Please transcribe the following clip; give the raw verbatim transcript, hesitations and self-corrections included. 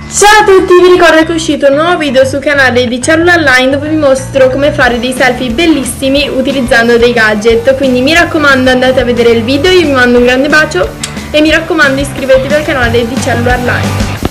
Ciao a tutti, vi ricordo che è uscito un nuovo video sul canale di Cellula Online dove vi mostro come fare dei selfie bellissimi utilizzando dei gadget. Quindi mi raccomando, andate a vedere il video, io vi mando un grande bacio e mi raccomando iscrivetevi al canale di Cellula Online.